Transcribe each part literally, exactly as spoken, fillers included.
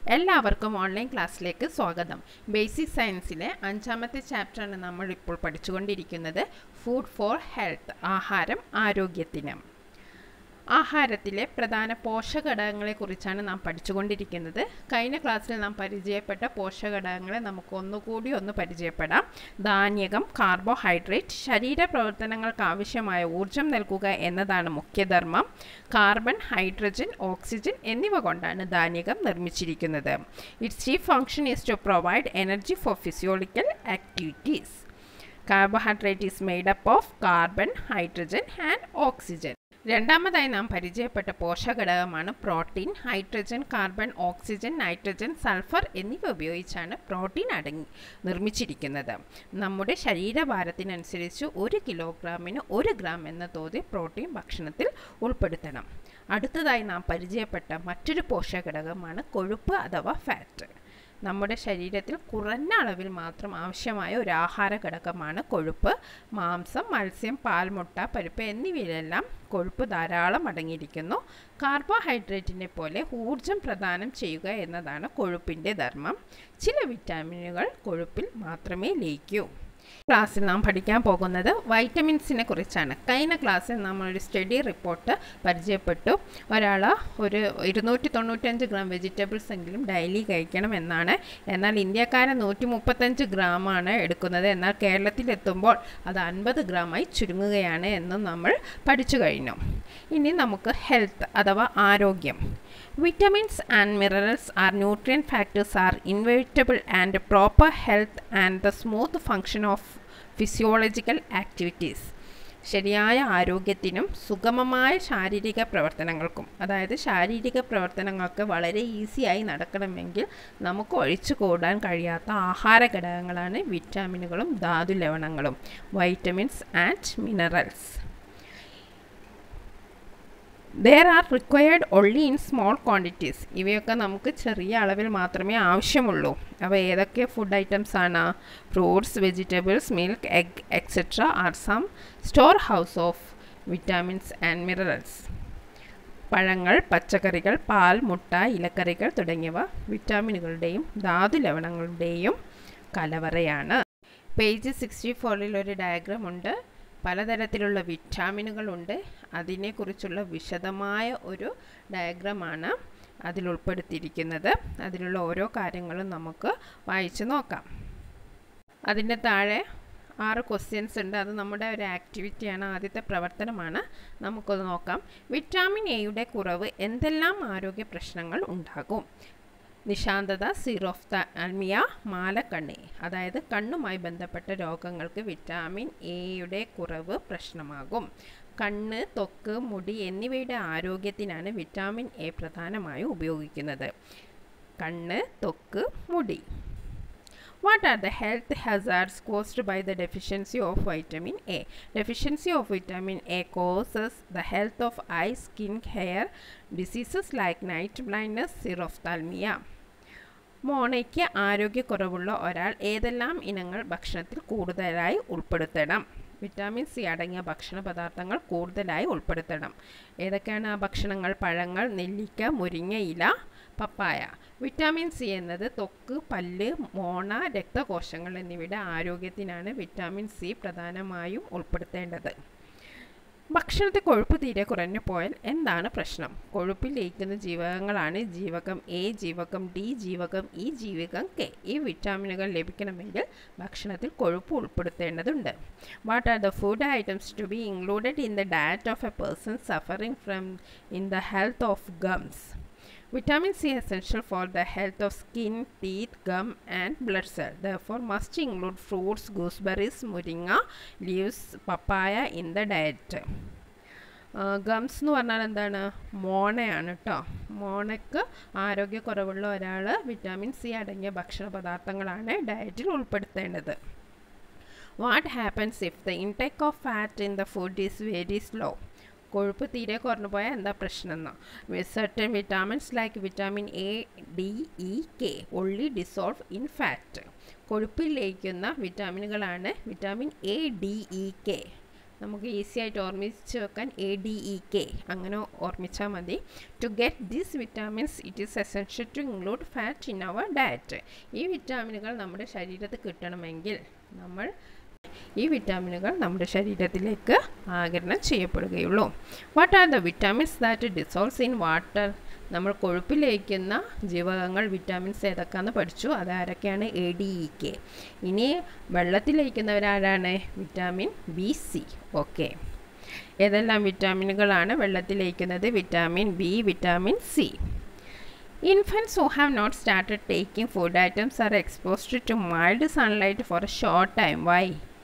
എല്ലാവർക്കും ഓൺലൈൻ ക്ലാസ്സിലേക്ക് സ്വാഗതം. ബേസിക് സയൻസിലെ അഞ്ചാമത്തെ ചാപ്റ്ററാണ് നമ്മൾ ഇപ്പോൾ പഠിച്ചുകൊണ്ടിരിക്കുന്നത്. ഫുഡ് ഫോർ ഹെൽത്ത്, ആഹാരം ആരോഗ്യത്തിന്. ആഹാരത്തിലെ പ്രധാന പോഷകഘടകങ്ങളെക്കുറിച്ചാണ് നാം പഠിച്ചുകൊണ്ടിരിക്കുന്നത്. കഴിഞ്ഞ ക്ലാസ്സിൽ നാം പരിചയപ്പെട്ട പോഷകഘടകങ്ങളെ നമുക്ക് ഒന്നുകൂടി ഒന്ന് പരിചയപ്പെടാം. ധാന്യകം, കാർബോഹൈഡ്രേറ്റ്, ശരീര പ്രവർത്തനങ്ങൾക്ക് ആവശ്യമായ ഊർജം നൽകുക എന്നതാണ് മുഖ്യധർമ്മം. കാർബൺ, ഹൈഡ്രജൻ, ഓക്സിജൻ എന്നിവ കൊണ്ടാണ് ധാന്യകം നിർമ്മിച്ചിരിക്കുന്നത്. Its chief function is to provide energy for physiological activities. Carbohydrate is made up of carbon, hydrogen and oxygen. രണ്ടാമതായി നാം പരിചയപ്പെട്ട പോഷകഘടകമാണ് protein. Hydrogen, carbon, oxygen, nitrogen, sulphur എന്നിവ ഉപയോഗിച്ചാണ് പ്രോട്ടീൻ അടങ്ങി നിർമ്മിച്ചിരിക്കുന്നത്. നമ്മുടെ ശരീരഭാരത്തിനനുസരിച്ച് ഒരു കിലോഗ്രാമിന് ഒരു ഗ്രാം എന്ന തോതിൽ പ്രോട്ടീൻ ഭക്ഷണത്തിൽ ഉൾപ്പെടുത്തണം. അടുത്തതായി നാം പരിചയപ്പെട്ട മറ്റൊരു പോഷകഘടകമാണ് കൊഴുപ്പ് അഥവാ ഫാറ്റ്. നമ്മുടെ ശരീരത്തിൽ കുറഞ്ഞ അളവിൽ മാത്രം ആവശ്യമായ ഒരു ആഹാര ഘടകമാണ് കൊഴുപ്പ്. മാംസം, മത്സ്യം, പാൽ, മുട്ട, പരിപ്പ് എന്നിവയിലെല്ലാം കൊഴുപ്പ് ധാരാളം അടങ്ങിയിരിക്കുന്നു. കാർബോഹൈഡ്രേറ്റിനെ പോലെ ഊർജം പ്രദാനം ചെയ്യുക എന്നതാണ് കൊഴുപ്പിൻ്റെ ധർമ്മം. ചില വിറ്റാമിനുകൾ കൊഴുപ്പിൽ മാത്രമേ ലയിക്കൂ. ക്ലാസ്സിൽ നാം പഠിക്കാൻ പോകുന്നത് വൈറ്റമിൻസിനെ കുറിച്ചാണ്. കഴിഞ്ഞ ക്ലാസ്സിൽ നമ്മൾ ഒരു സ്റ്റഡി റിപ്പോർട്ട് പരിചയപ്പെട്ടു. ഒരാൾ ഒരു ഇരുന്നൂറ്റി തൊണ്ണൂറ്റഞ്ച് ഗ്രാം വെജിറ്റബിൾസ് എങ്കിലും ഡെയിലി കഴിക്കണം എന്നാണ്. എന്നാൽ ഇന്ത്യക്കാരൻ നൂറ്റി മുപ്പത്തഞ്ച് ഗ്രാമാണ് എടുക്കുന്നത്. എന്നാൽ കേരളത്തിലെത്തുമ്പോൾ അത് അൻപത് ഗ്രാമായി ചുരുങ്ങുകയാണ് എന്നും നമ്മൾ പഠിച്ചു കഴിഞ്ഞു. ഇനി നമുക്ക് ഹെൽത്ത് അഥവാ ആരോഗ്യം. Vitamins and minerals are nutrient factors are inevitable and proper health and the smooth function of physiological activities. ശരിയായ ആരോഗ്യത്തിനും സുഗമമായ ശാരീരിക പ്രവർത്തനങ്ങൾക്കും, അതായത് ശാരീരിക പ്രവർത്തനങ്ങൾക്ക് വളരെ ഈസിയായി നടക്കണമെങ്കിൽ നമുക്ക് ഒഴിച്ചുകൂടാൻ കഴിയാത്ത ആഹാര ഘടകങ്ങളാണ് വിറ്റാമിനുകളും ധാതു ലവണങ്ങളും. Vitamins and minerals There are required only in small quantities. ഇവയൊക്കെ നമുക്ക് ചെറിയ അളവിൽ മാത്രമേ ആവശ്യമുള്ളൂ. അവ ഏതൊക്കെ ഫുഡ് ഐറ്റംസ് ആണ്? Fruits, vegetables, milk, egg etcetera are some storehouse of vitamins and minerals. പഴങ്ങൾ, പച്ചക്കറികൾ, പാൽ, മുട്ട, ഇലക്കറികൾ തുടങ്ങിയവ വിറ്റാമിനുകളുടെയും ധാതു ലവണങ്ങളുടെയും കലവറയാണ്. പേജ് സിക്സ്റ്റി ഫോറിൽ ഒരു ഡയഗ്രാം ഉണ്ട്. പലതരത്തിലുള്ള വിറ്റാമിനുകളുണ്ട്. അതിനെക്കുറിച്ചുള്ള വിശദമായ ഒരു ഡയഗ്രമാണ് അതിൽ ഉൾപ്പെടുത്തിയിരിക്കുന്നത്. അതിലുള്ള ഓരോ കാര്യങ്ങളും നമുക്ക് വായിച്ചു നോക്കാം. അതിൻ്റെ താഴെ ആറ് ക്വസ്റ്റ്യൻസ് ഉണ്ട്. അത് നമ്മുടെ ഒരു ആക്ടിവിറ്റിയാണ്, ആദ്യത്തെ പ്രവർത്തനമാണ്. നമുക്കത് നോക്കാം. വിറ്റാമിൻ എയുടെ കുറവ് എന്തെല്ലാം ആരോഗ്യ പ്രശ്നങ്ങൾ ഉണ്ടാകും? നിശാന്തത, സീറോഫ്താൽമിയ, മാലക്കണ്ണി, അതായത് കണ്ണുമായി ബന്ധപ്പെട്ട രോഗങ്ങൾക്ക് വിറ്റാമിൻ എയുടെ കുറവ് പ്രശ്നമാകും. കണ്ണ്, ത്വക്ക്, മുടി എന്നിവയുടെ ആരോഗ്യത്തിനാണ് വിറ്റാമിൻ എ പ്രധാനമായും ഉപയോഗിക്കുന്നത്. കണ്ണ്, ത്വക്ക്, മുടി. What are the health hazards caused by the deficiency of vitamin A? Deficiency of vitamin A causes the health of eye, skin, hair diseases like night blindness, xerophthalmia. മോണയ്ക്ക് ആരോഗ്യക്കുറവുള്ള ഒരാൾ ഏതെല്ലാം ഇനങ്ങൾ ഭക്ഷണത്തിൽ കൂടുതലായി ഉൾപ്പെടുത്തണം? വിറ്റാമിൻ സി അടങ്ങിയ ഭക്ഷണ പദാർത്ഥങ്ങൾ കൂടുതലായി ഉൾപ്പെടുത്തണം. ഏതൊക്കെയാണ് ആ ഭക്ഷണങ്ങൾ? പഴങ്ങൾ, നെല്ലിക്ക, മുരിങ്ങയില, പപ്പായ. വിറ്റാമിൻ സി എന്നത് ത്വക്ക്, പല്ല്, മോണ, രക്തകോശങ്ങൾ എന്നിവയുടെ ആരോഗ്യത്തിനാണ് വിറ്റാമിൻ സി പ്രധാനമായും ഉൾപ്പെടുത്തേണ്ടത്. ഭക്ഷണത്തിൽ കൊഴുപ്പ് തീരെ കുറഞ്ഞു പോയാൽ എന്താണ് പ്രശ്നം? കൊഴുപ്പിൽ ലയിക്കുന്ന ജീവകങ്ങളാണ് ജീവകം എ, ജീവകം ഡി, ജീവകം ഇ, ജീവകം കെ. ഈ വിറ്റാമിനുകൾ ലഭിക്കണമെങ്കിൽ ഭക്ഷണത്തിൽ കൊഴുപ്പ് ഉൾപ്പെടുത്തേണ്ടതുണ്ട്. What are the food items to be included in the diet of a person suffering from in the health of gums? Vitamin C is essential for the health of skin, teeth, gum and blood cell. Therefore, must include fruits, gooseberries, moringa leaves, papaya in the diet. Gums എന്ന് പറഞ്ഞാൽ എന്താണ്? മോണയാണ് കേട്ടോ. മോണയ്ക്ക് ആരോഗ്യക്കുറവുള്ള ഒരാൾ vitamin C അടങ്ങിയ ഭക്ഷണ പദാർത്ഥങ്ങളാണ് ഡയറ്റിൽ ഉൾപ്പെടുത്തേണ്ടത്. What happens if the intake of fat in the food is very slow? കൊഴുപ്പ് തീരെ കുറഞ്ഞു പോയാൽ എന്താ പ്രശ്നം എന്നോ? Certain vitamins like vitamin A, D, E, K only dissolve in fat. കൊഴുപ്പിൽ ലയിക്കുന്ന വിറ്റാമിനുകളാണ് vitamin A, D, E, K. നമുക്ക് ഈസി ആയിട്ട് ഓർമ്മിച്ച് വെക്കാൻ എ ഡി ഇ കെ അങ്ങനെ ഓർമ്മിച്ചാൽ മതി. To get these vitamins it is essential to include fat in our diet. ഈ വിറ്റാമിനുകൾ നമ്മുടെ ശരീരത്തിൽ കിട്ടണമെങ്കിൽ നമ്മൾ ഈ വിറ്റാമിനുകൾ നമ്മുടെ ശരീരത്തിലേക്ക് ആഗിരണം ചെയ്യപ്പെടുകയുള്ളൂ. What are the vitamins that dissolves in water? നമ്മൾ കൊഴുപ്പിൽ ലയിക്കുന്ന ജീവകങ്ങൾ വിറ്റാമിൻസ് ഏതൊക്കെയാണെന്ന് പഠിച്ചു. അതാരൊക്കെയാണ്? A D E K. ഇനി വെള്ളത്തിൽ ലയിക്കുന്നവരാരാണ്? Vitamin B C. ഓക്കെ, ഏതെല്ലാം വിറ്റാമിനുകളാണ് വെള്ളത്തിൽ ലയിക്കുന്നത്? Vitamin B, vitamin C. Infants who have not started taking food items are exposed to mild sunlight for a short time. Why?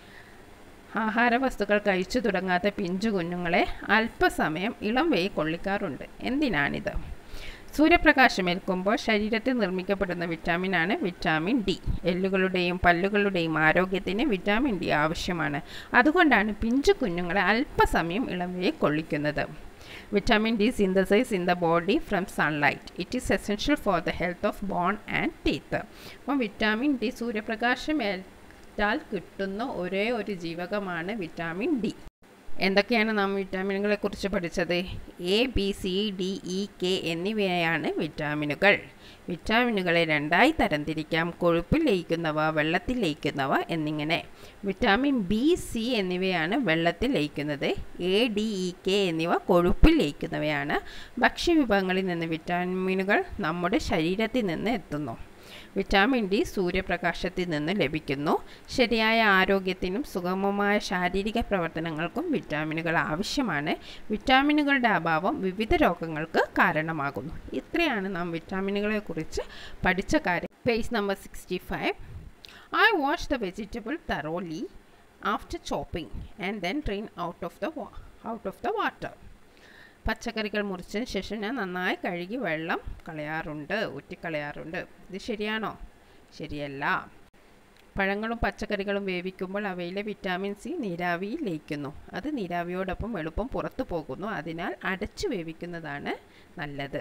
ആഹാര വസ്തുക്കൾ കഴിച്ചു തുടങ്ങാത്ത പിഞ്ചു കുഞ്ഞുങ്ങളെ അല്പസമയം ഇളം വെയിൽ കൊള്ളിക്കാറുണ്ട്. എന്തിനാണിത്? സൂര്യപ്രകാശം ഏൽക്കുമ്പോൾ ശരീരത്തിൽ നിർമ്മിക്കപ്പെടുന്ന വിറ്റാമിനാണ് വിറ്റാമിൻ ഡി. എല്ലുകളുടെയും പല്ലുകളുടെയും ആരോഗ്യത്തിന് വിറ്റാമിൻ ഡി ആവശ്യമാണ്. അതുകൊണ്ടാണ് പിഞ്ചു കുഞ്ഞുങ്ങളെ അല്പസമയം ഇളം വെയിൽ കൊള്ളിക്കുന്നത്. Vitamin D synthesized in the body from sunlight. It is essential for the health of bone and teeth. അപ്പോൾ വിറ്റാമിൻ ഡി സൂര്യപ്രകാശം ഏറ്റാൽ കിട്ടുന്ന ഒരേ ഒരു ജീവകമാണ് വിറ്റാമിൻ ഡി. എന്തൊക്കെയാണ് നാം വിറ്റാമിനുകളെ കുറിച്ച് പഠിച്ചത്? A, B, C, D, E, K എന്നിവയാണ് വിറ്റാമിനുകൾ. വിറ്റാമിനുകളെ രണ്ടായി തരംതിരിക്കാം: കൊഴുപ്പിൽ ലയിക്കുന്നവ, വെള്ളത്തിൽ ലയിക്കുന്നവ എന്നിങ്ങനെ. വിറ്റാമിൻ ബി, സി എന്നിവയാണ് വെള്ളത്തിൽ ലയിക്കുന്നത്. എ, ഡി, ഇ, കെ എന്നിവ കൊഴുപ്പിൽ ലയിക്കുന്നവയാണ്. ഭക്ഷ്യവിഭവങ്ങളിൽ നിന്ന് വിറ്റാമിനുകൾ നമ്മുടെ ശരീരത്തിൽ നിന്ന് എത്തുന്നു. വിറ്റാമിൻ ഡി സൂര്യപ്രകാശത്തിൽ നിന്ന് ലഭിക്കുന്നു. ശരിയായ ആരോഗ്യത്തിനും സുഗമമായ ശാരീരിക പ്രവർത്തനങ്ങൾക്കും വിറ്റാമിനുകൾ ആവശ്യമാണ്. വിറ്റാമിനുകളുടെ അഭാവം വിവിധ രോഗങ്ങൾക്ക് കാരണമാകുന്നു. ഇത്രയാണ് നാം വിറ്റാമിനുകളെ കുറിച്ച് പഠിച്ച കാര്യം. Page number sixty five. I wash the vegetable thoroughly after chopping and then drain out of the out of the water. പച്ചക്കറികൾ മുറിച്ചതിന് ശേഷം ഞാൻ നന്നായി കഴുകി വെള്ളം കളയാറുണ്ട്, ഊറ്റിക്കളയാറുണ്ട്. ഇത് ശരിയാണോ? ശരിയല്ല. പഴങ്ങളും പച്ചക്കറികളും വേവിക്കുമ്പോൾ അവയിലെ വിറ്റാമിൻ സി നീരാവിയിൽ ലയിക്കുന്നു. അത് നീരാവിയോടൊപ്പം എളുപ്പം പുറത്തു പോകുന്നു. അതിനാൽ അടച്ചു വേവിക്കുന്നതാണ് നല്ലത്.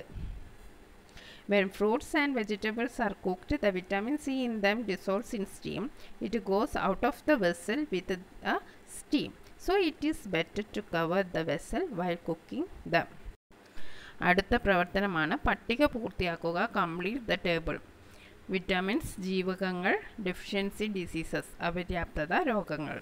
When fruits and vegetables are cooked, the vitamin C in them dissolves in steam. It goes out of the vessel with the steam. So it is better to cover the vessel while cooking them. അടുത്ത പ്രവർത്തനമാണ് പട്ടിക പൂർത്തിയാക്കുക. Complete the table. Vitamins, ജീവകങ്ങൾ, deficiency diseases, അപര്യാപ്തത രോഗങ്ങൾ.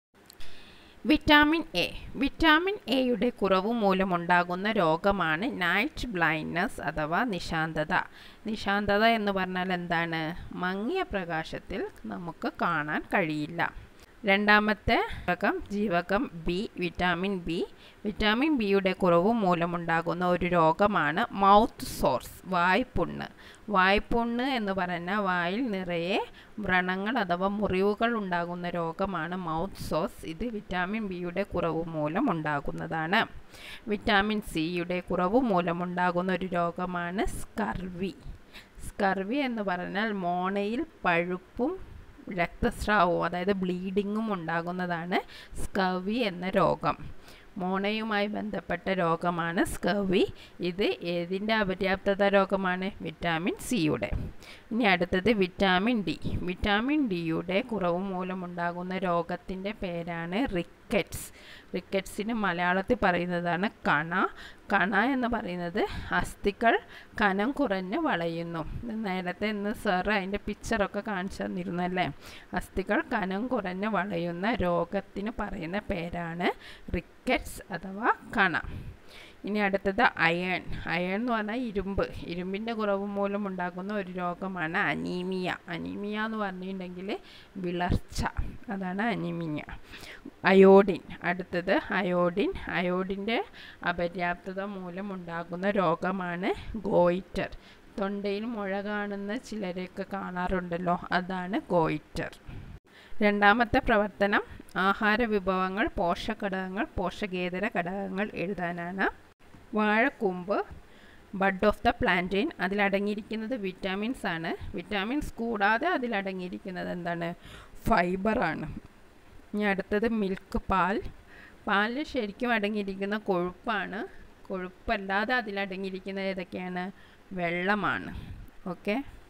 Vitamin A. Vitamin എയുടെ കുറവ് മൂലമുണ്ടാകുന്ന രോഗമാണ് നൈറ്റ് ബ്ലൈൻഡ്നെസ് അഥവാ നിശാന്തത. നിശാന്തത എന്ന് പറഞ്ഞാൽ എന്താണ്? മങ്ങിയ പ്രകാശത്തിൽ നമുക്ക് കാണാൻ കഴിയില്ല. രണ്ടാമത്തെ ജീവകം ജീവകം ബി, വിറ്റാമിൻ ബി. വിറ്റാമിൻ ബിയുടെ കുറവ് മൂലമുണ്ടാകുന്ന ഒരു രോഗമാണ് മൗത്ത് സോർസ്, വായ്പുണ്ണ്. വായ്പുണ്ണ് എന്ന് പറഞ്ഞാൽ വായിൽ നിറയെ വ്രണങ്ങൾ അഥവാ മുറിവുകൾ ഉണ്ടാകുന്ന രോഗമാണ് മൗത്ത് സോർസ്. ഇത് വിറ്റാമിൻ ബിയുടെ കുറവ് മൂലം ഉണ്ടാകുന്നതാണ്. വിറ്റാമിൻ സിയുടെ കുറവ് മൂലമുണ്ടാകുന്ന ഒരു രോഗമാണ് സ്കർവി. സ്കർവി എന്ന് പറഞ്ഞാൽ മോണയിൽ പഴുപ്പും രക്തസ്രാവവും അതായത് ബ്ലീഡിങ്ങും ഉണ്ടാകുന്നതാണ് സ്കർവി എന്ന രോഗം. മോണയുമായി ബന്ധപ്പെട്ട രോഗമാണ് സ്കർവി. ഇത് ഏതിൻ്റെ അപര്യാപ്തത രോഗമാണ്? വിറ്റാമിൻ സിയുടെ. ഇനി അടുത്തത് വിറ്റാമിൻ ഡി. വിറ്റാമിൻ ഡിയുടെ കുറവ് മൂലമുണ്ടാകുന്ന രോഗത്തിൻ്റെ പേരാണ് റിക്കറ്റ്സ്. റിക്കറ്റ്സിന് മലയാളത്തിൽ പറയുന്നതാണ് കണ. കണ എന്ന് പറയുന്നത് അസ്ഥികൾ കനം കുറഞ്ഞ് വളയുന്നു. നേരത്തെ ഇന്ന് സാർ അതിൻ്റെ പിക്ചറൊക്കെ കാണിച്ചു തന്നിരുന്നല്ലേ. അസ്ഥികൾ കനം കുറഞ്ഞ് വളയുന്ന രോഗത്തിന് പറയുന്ന പേരാണ് റിക്കറ്റ്സ് അഥവാ കണ. ഇനി അടുത്തത് അയൺ. അയൺ എന്ന് പറഞ്ഞാൽ ഇരുമ്പ്. ഇരുമ്പിൻ്റെ കുറവ് മൂലം ഉണ്ടാകുന്ന ഒരു രോഗമാണ് അനീമിയ. അനീമിയ എന്ന് പറഞ്ഞിട്ടുണ്ടെങ്കിൽ വിളർച്ച, അതാണ് അനീമിയ. അയോഡിൻ. അടുത്തത് അയോഡിൻ. അയോഡിൻ്റെ അപര്യാപ്തത മൂലം ഉണ്ടാകുന്ന രോഗമാണ് ഗോയിറ്റർ. തൊണ്ടയിൽ മുഴ കാണുന്ന ചിലരെയൊക്കെ കാണാറുണ്ടല്ലോ, അതാണ് ഗോയിറ്റർ. രണ്ടാമത്തെ പ്രവർത്തനം ആഹാര വിഭവങ്ങൾ, പോഷകഘടകങ്ങൾ, പോഷകേതര ഘടകങ്ങൾ എഴുതാനാണ്. വാഴക്കൂമ്പ്, ബഡ് ഓഫ് ദ പ്ലാന്റെയിൻ, അതിലടങ്ങിയിരിക്കുന്നത് വിറ്റാമിൻസ് ആണ്. വിറ്റാമിൻസ് കൂടാതെ അതിലടങ്ങിയിരിക്കുന്നത് എന്താണ്? ഫൈബറാണ്. ഇനി അടുത്തത് മിൽക്ക്, പാൽ. പാലിൽ ശരിക്കും അടങ്ങിയിരിക്കുന്ന കൊഴുപ്പാണ്. കൊഴുപ്പല്ലാതെ അതിലടങ്ങിയിരിക്കുന്നത് ഏതൊക്കെയാണ്? വെള്ളമാണ്. ഓക്കെ.